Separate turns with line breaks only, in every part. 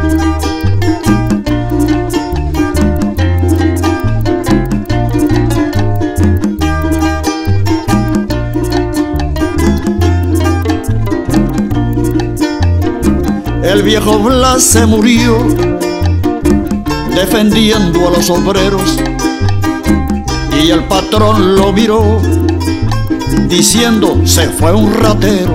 El viejo Blas se murió defendiendo a los obreros y el patrón lo miró diciendo se fue un ratero.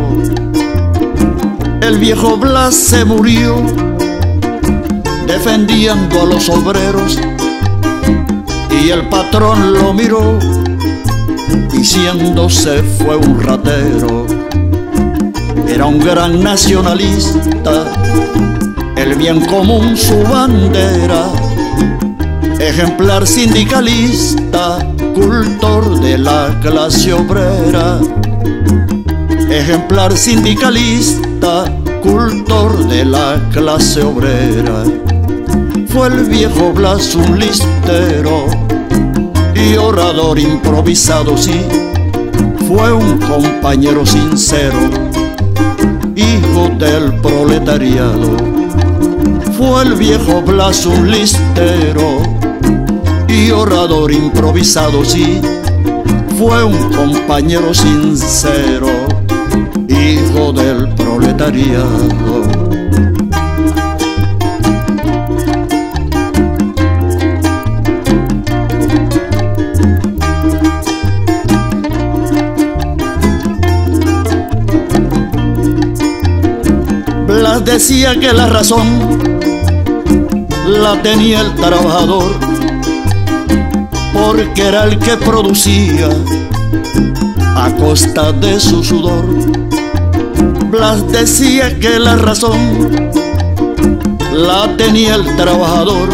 El viejo Blas se murió defendiendo a los obreros y el patrón lo miró diciendo se fue un ratero. Era un gran nacionalista, el bien común su bandera, ejemplar sindicalista, cultor de la clase obrera. Ejemplar sindicalista, cultor de la clase obrera. Fue el viejo Blas un listero y orador improvisado, sí. Fue un compañero sincero, hijo del proletariado. Fue el viejo Blas un listero y orador improvisado, sí. Fue un compañero sincero, hijo del proletariado. Blas decía que la razón la tenía el trabajador, porque era el que producía a costa de su sudor. Blas decía que la razón la tenía el trabajador,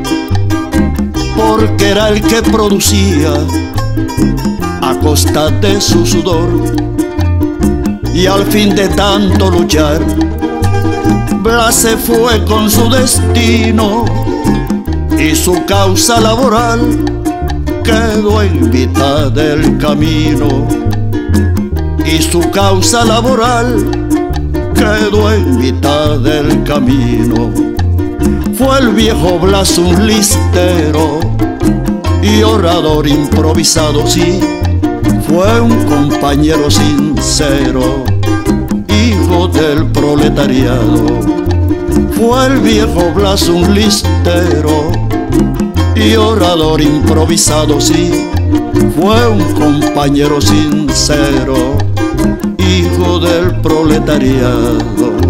porque era el que producía a costa de su sudor. Y al fin de tanto luchar, Blas se fue con su destino y su causa laboral quedó en mitad del camino. Y su causa laboral quedó en mitad del camino. Fue el viejo Blas un listero y orador improvisado, sí. Fue un compañero sincero, hijo del proletariado. Fue el viejo Blas un listero y orador improvisado, sí. Fue un compañero sincero, hijo del proletariado.